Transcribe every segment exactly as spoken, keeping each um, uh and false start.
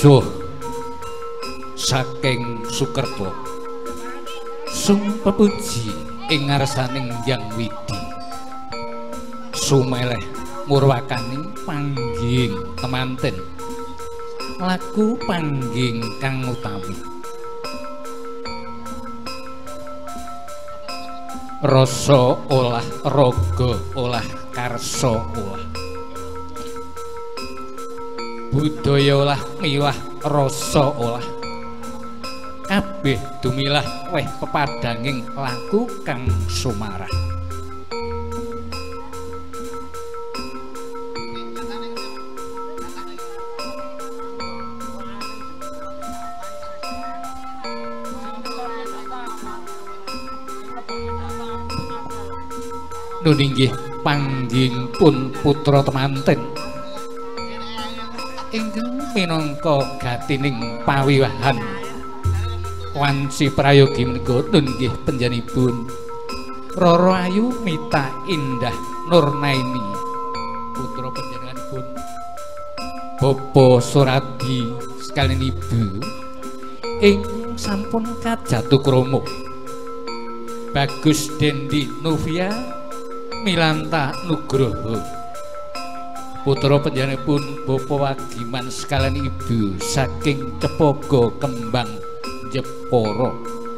Raja saking Sukerta sung pepuji ing ngarsaning Hyang Widi sumeleh murwakaning pangging temanten laku pangging kang utami rasa olah raga olah karsa olah budaya olah miwah rasa olah kabeh dumilah weh pepadanging laku kang sumarah nuninggih pangging pun putra temanten ingkang minangka gatining pawiwahan wanci prayogi menika nuninggih panjenenganipun Roro Ayu Mita Indah Nurnaini putra panjenenganipun Bapa Suradi sekalian ibu ing sampun kajatukrama Bagus Dendi Novia Milanta Nugroho putra panjenenganipun Bapa Wagiman sekalian ibu saking Cepogo Kembang Jepara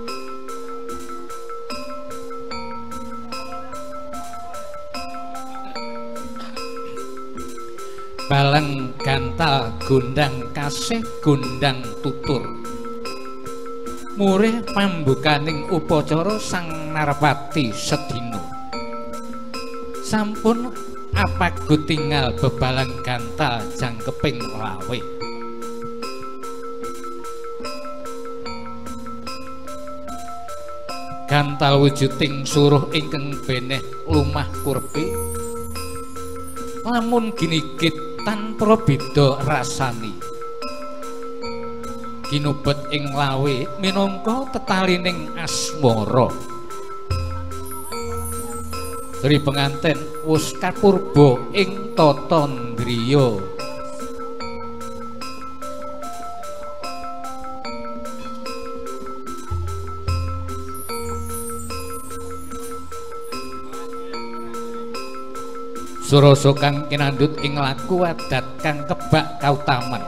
Balang gantal gondang kasih gondang tutur murih pambukaning upacara Sang Narpati sedina sampun apagut tinggal bebalang gantal jangkeping lawe gantal wujuding suruh ingkang beneh lumah kurpe lamun ginigit tanpa beda rasani kinubet ing lawe minangka tetalining asmara Sri penganten wus kapurba ing tata ndriya surasa kang kinandhut ing laku adat kang kebak kautaman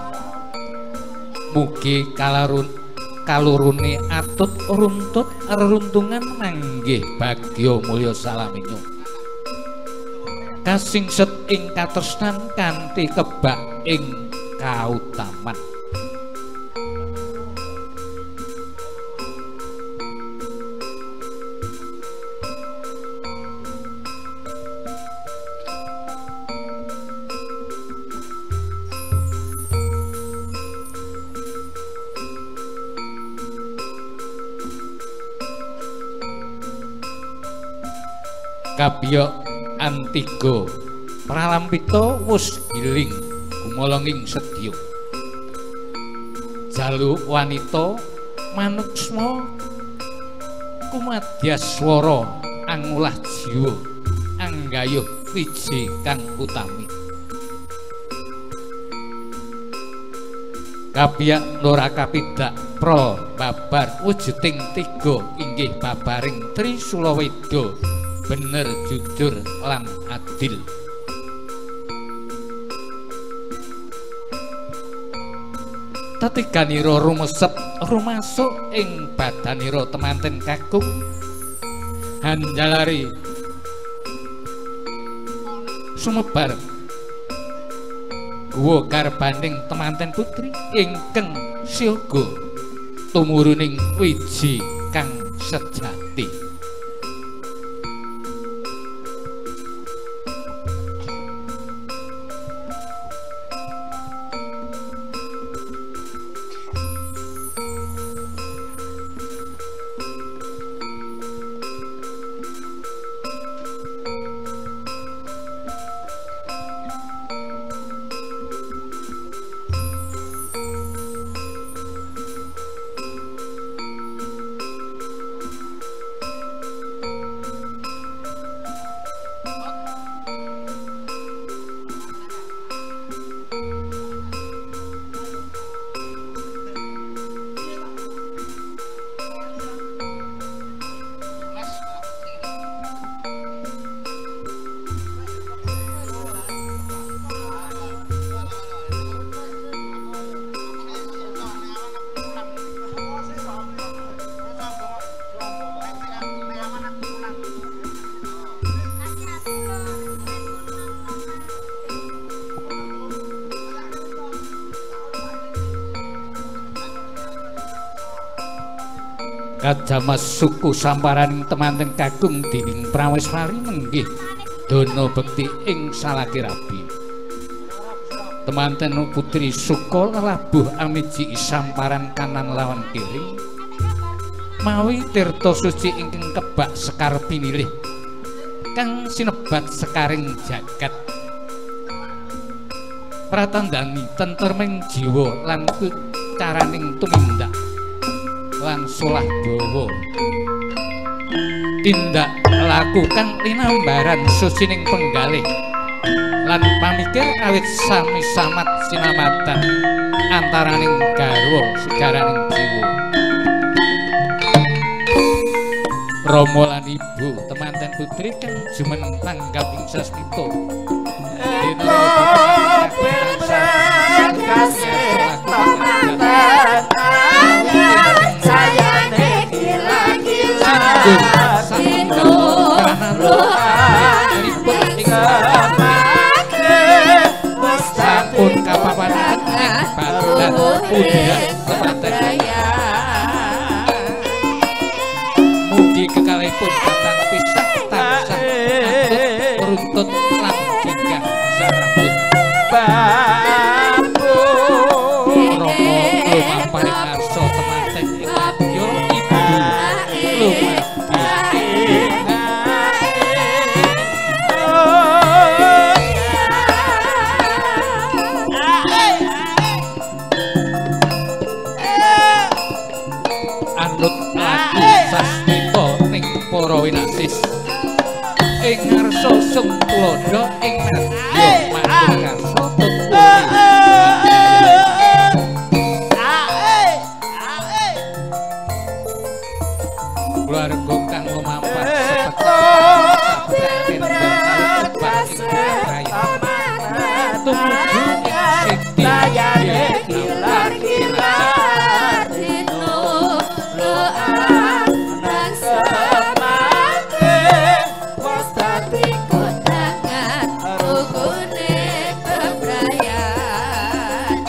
mugi kalarun kalurune atut runtut reruntungan manggih bagya mulya salaminyo kasingset ing katresnan kanthi kebak ing kautaman Kabiyok Antigo Pralampita wus giling gumolonging sedya jalu wanita manuksma kumadyaswara angulah jiwa anggayuh wiji kang utami Kabiyok Nurakapidak Pra babar wujuding tiga inggih babaring Trisulaweda bener jujur lan adil tetiganira rumesep rumasuk ing badanira temanten kakung hanjalari sumebar guwa garbaning temanten putri ingkang siaga tumuruning wiji kang sejati Kajamas suku samparaning temanten kakung dening praweswari menggih dana bekti ing salaki rabi. Temanten putri suka labuh amiji samparan kanan lawan kiri mawi tirta suci ingkang kebak sekar pinilih kang sinebat sekaring jagat pratandani tentreming jiwa lan caraning tumindak lan solah bawa tindak laku kang linambaran sucining penggalih lan pamikir awit sami samat sinamatan antaraning garwa segaraning jiwa. Rama lan ibu temanten putri kang jumeneng tanggap ing sasmita dina kasih temanten sayane gila-gila dino ripun ing sampun kapapanan badan udah temanten mugi kekalipun batang pisah tansah atut runtut lan jinggang sarambut bambu romo lumamparing ngarsa temanten ing adya ibu lumadi anut laku sasmita ning para winasis ing ngarsa sung tulodo ing nadya manung ngarsa tuturi keluarga kang lumampah sepet tumuju ing dayane gilar-gilar dino loan nang semate wis dadi kondangan rukune bebrayan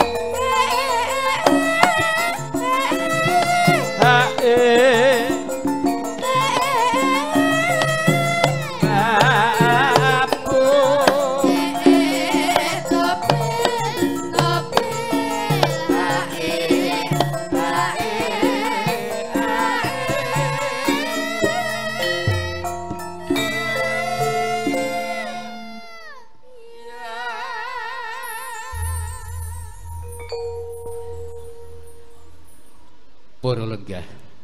hae para lenggah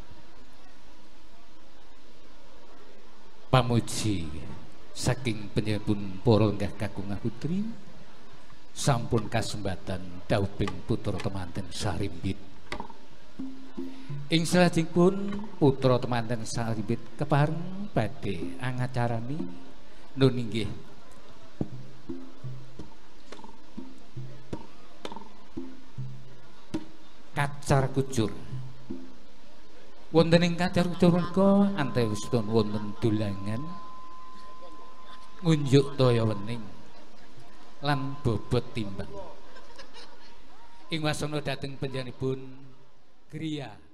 pamuji saking penyebun para lenggah kakung putri sampun kasembatan dauping putra temanten sarimbit ing salajengipun putra temanten sarimbit kepareng badhe angacarani nun inggih kacar kucur wonten ing kacar kucur menika antawipun wonten dolangan ngunjuk daya wening lan bobot timbang ing wasana dhateng panjenenganipun griya